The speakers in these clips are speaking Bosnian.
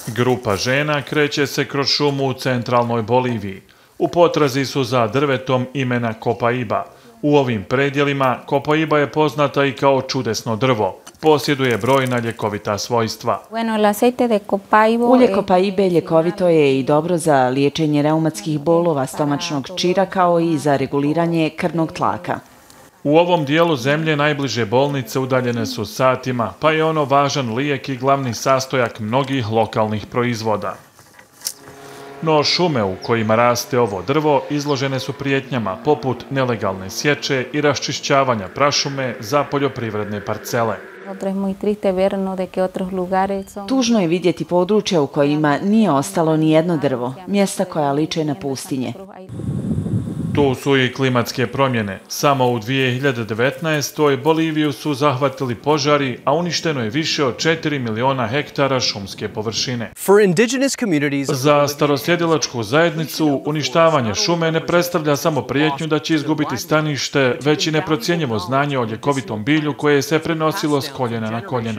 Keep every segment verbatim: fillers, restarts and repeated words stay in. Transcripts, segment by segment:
Grupa žena kreće se kroz šumu u centralnoj Boliviji. U potrazi su za drvetom imena Copaiba. U ovim predjelima Copaiba je poznata i kao čudesno drvo. Posjeduje brojna ljekovita svojstva. Ulje Copaibe ljekovito je i dobro za liječenje reumatskih bolova stomačnog čira kao i za reguliranje krvnog tlaka. U ovom dijelu zemlje najbliže bolnice udaljene su satima, pa je ono važan lijek i glavni sastojak mnogih lokalnih proizvoda. No šume u kojima raste ovo drvo izložene su prijetnjama poput nelegalne sječe i raščišćavanja prašume za poljoprivredne parcele. Tužno je vidjeti područja u kojima nije ostalo ni jedno drvo, mjesta koja liče na pustinje. Tu su i klimatske promjene. Samo u dvije hiljade devetnaestoj. Boliviju su zahvatili požari, a uništeno je više od četiri miliona hektara šumske površine. Za starosjedilačku zajednicu uništavanje šume ne predstavlja samo prijetnju da će izgubiti stanište, već i neprocjenjivo znanje o ljekovitom bilju koje se prenosilo s koljena na koljeno.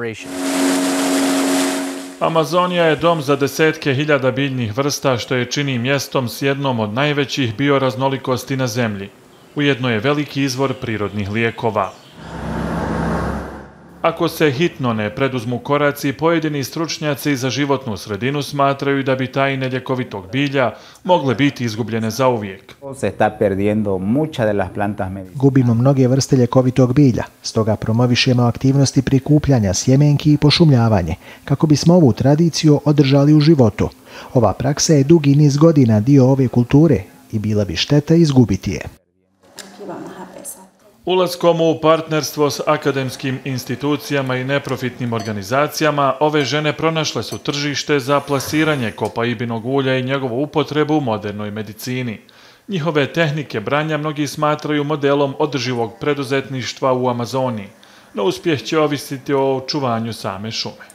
Amazonija je dom za desetke hiljada biljnih vrsta, što je čini mjestom s jednom od najvećih bioraznolikosti na zemlji. Ujedno je veliki izvor prirodnih lijekova. Ako se hitno ne preduzmu koraci, pojedini stručnjaci za životnu sredinu smatraju da bi tajne ljekovitog bilja mogle biti izgubljene zauvijek. Gubimo mnoge vrste ljekovitog bilja, stoga promovišemo aktivnosti prikupljanja sjemenki i pošumljavanje, kako bismo ovu tradiciju održali u životu. Ova praksa je dugi niz godina dio ove kulture i bila bi šteta izgubiti je. Ulaskom u partnerstvo s akademskim institucijama i neprofitnim organizacijama, ove žene pronašle su tržište za plasiranje Copaibinog ulja i njegovu upotrebu u modernoj medicini. Njihove tehnike branja mnogi smatraju modelom održivog preduzetništva u Amazoniji, no uspjeh će ovisiti o očuvanju same šume.